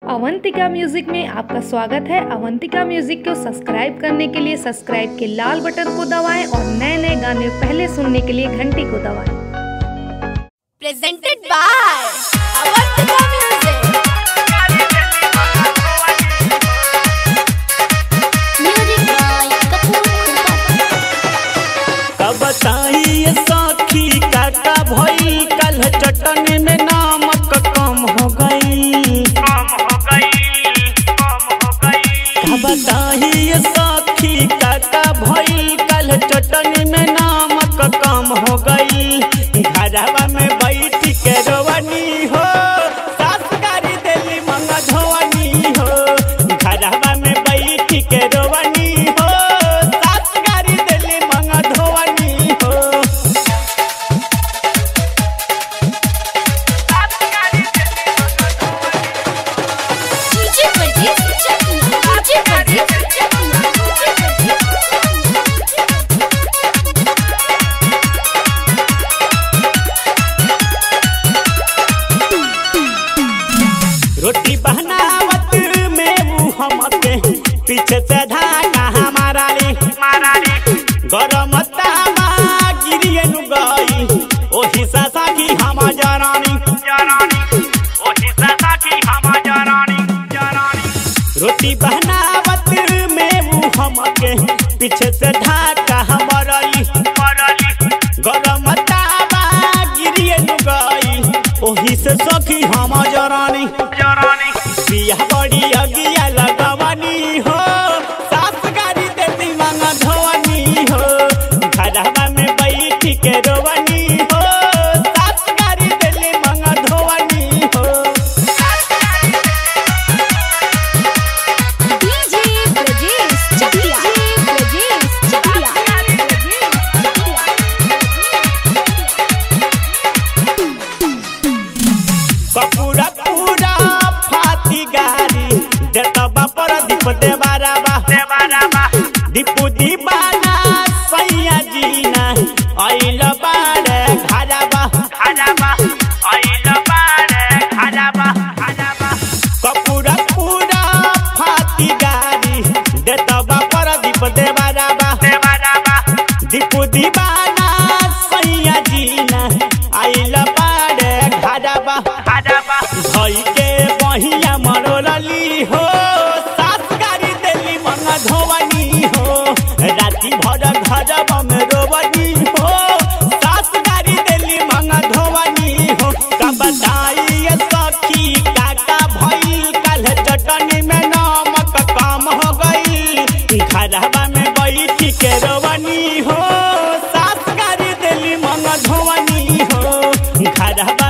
Avantika music में आपका स्वागत है। अवंतिका म्यूजिक को सब्सक्राइब करने के लिए सब्सक्राइब के लाल बटन को दबाएं और नए नए गाने पहले सुनने के लिए घंटी को दबाएं। Presented by Avantika music. Music by Kapoor. कब बताइए सखी काका भई कल चटनी में नमक कम हो गई। बताइए सखी काका भई कल चटनी में नमक कम हो गई। घरवा में बैठ के रोवनी हो सास गारी देली मंगा धोवनी हो। घरवा में बैठ के रोवनी हो सास गारी देली मंगा धोवनी हो। रोटी बनावत में वो हमके पीछे से धागा हमारा रे गरम तावा गिरिए नु गई ओही सासा की हम जरानी ओही सासा की हम जरानी। रोटी बनावत में वो हमके पीछे से धागा हमारा गरम तावा गिरिए नु गई ओही से सखी हम जरानी। बिया बड़ी अगिया लगवनी हो सास गारी देती मंगा धोवनी हो। घरवा में बैठ के रोवनी हो सास गारी देली मंगा धोवनी हो। डीजे ब्रजेश चकिया। कपूरा पूरा फाती गारी देता बापर दीप देवाराबा दीपू दीवाना सैया जीना आइल बारे घरवा आइल बारे घरवा। कपूरा पूरा फाती गारी देता बापर दीप देवाराबा दीपू दीवाना सैया जीना आइल बारे घरवा। धई के बहिया मरोली हो सास गारी देली मंगा धोवनी हो। राती भर घरवा में रोवनी हो सास गारी देली मंगा धोवनी हो। का बताइए सखी काका भई कल चटनी में नमक कम हो गई। घरवा में बैठ के रोवनी हो सास गारी देली मंगा धोवनी हो। घरवा